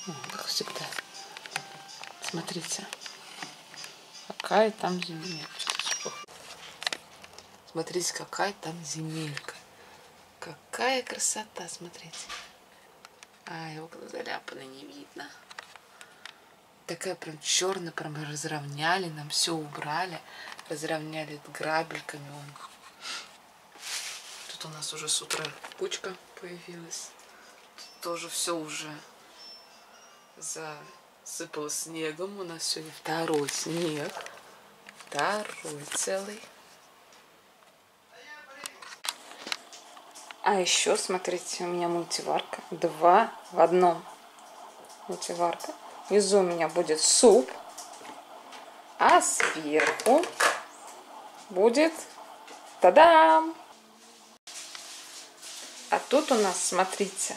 Как всегда. Смотрите. Какая там земелька. Смотрите, какая там земелька. Какая красота, смотрите. Ай, окна заляпаны, не видно. Такая прям черная, прям разровняли, нам все убрали. Разровняли грабельками. Тут у нас уже с утра кучка появилась. Тут тоже все уже засыпало снегом. У нас сегодня второй снег. Второй целый. А еще, смотрите, у меня мультиварка. 2 в 1. Мультиварка. Внизу у меня будет суп. А сверху будет... Та-дам! А тут у нас, смотрите,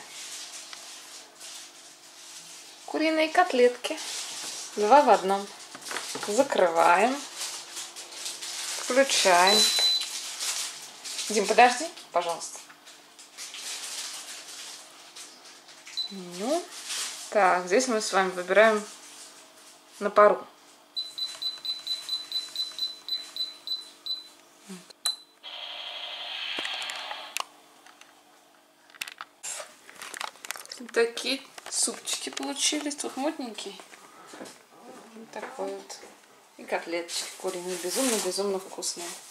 куриные котлетки. 2 в 1. Закрываем. Включаем. Дим, подожди, пожалуйста. Меню. Так, здесь мы с вами выбираем на пару. Такие супчики получились, тут мутненькие. Вот такой вот. И котлеточки куриные, безумно-безумно вкусные.